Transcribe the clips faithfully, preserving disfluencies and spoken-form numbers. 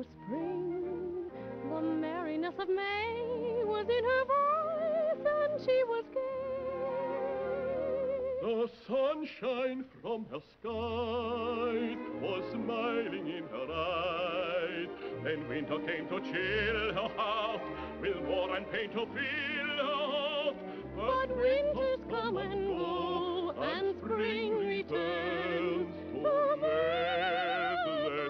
was spring. The merriness of May was in her voice, and she was gay. The sunshine from her skies was smiling in her eyes. Then winter came to chill her heart, with war and pain to fill her heart. But winters come and go, and spring returns to melt the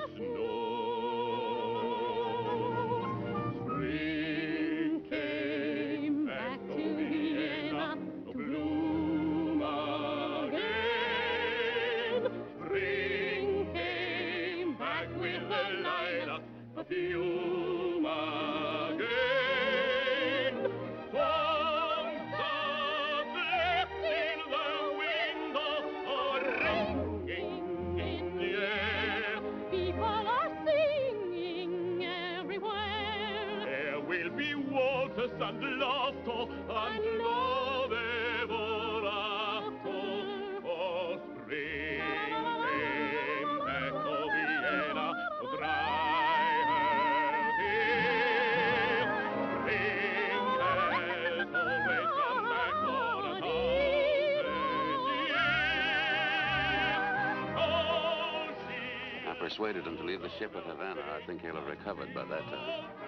snow. Spring came back to Vienna to bloom again. Spring came back with the lilac perfume again. Songs are left in the window or ringing in the air. People are singing everywhere. There will be waltzes and laughter and love ever after. For spring came back to Vienna to dry her tears. Spring has always come back for a thousand years. Oh, she I persuaded him to leave the ship at Havana. I think he'll have recovered by that time.